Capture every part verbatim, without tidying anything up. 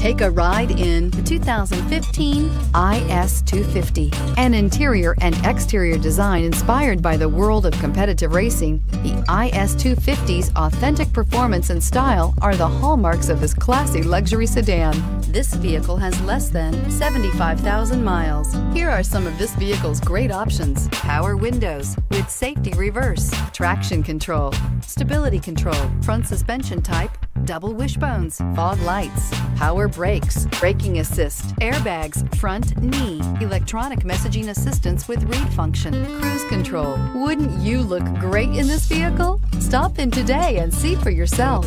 Take a ride in the two thousand fifteen I S two fifty. An interior and exterior design inspired by the world of competitive racing, the I S two fifty's authentic performance and style are the hallmarks of this classy luxury sedan. This vehicle has less than seventy-five thousand miles. Here are some of this vehicle's great options: power windows with safety reverse, traction control, stability control, front suspension type, double wishbones, fog lights, power brakes, braking assist, airbags, front knee, electronic messaging assistance with read function, cruise control. Wouldn't you look great in this vehicle? Stop in today and see for yourself.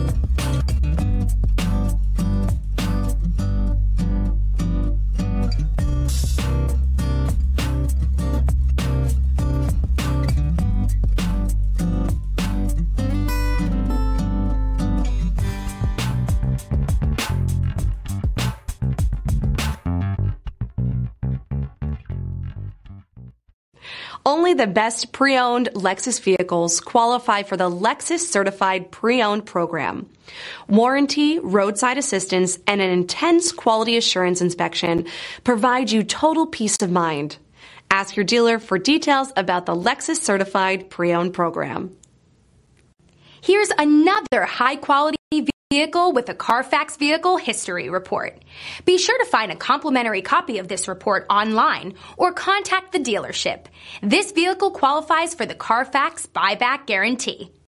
Only the best pre-owned Lexus vehicles qualify for the Lexus Certified Pre-Owned Program. Warranty, roadside assistance, and an intense quality assurance inspection provide you total peace of mind. Ask your dealer for details about the Lexus Certified Pre-Owned Program. Here's another high-quality vehicle with a Carfax Vehicle History Report. Be sure to find a complimentary copy of this report online or contact the dealership. This vehicle qualifies for the Carfax Buyback Guarantee.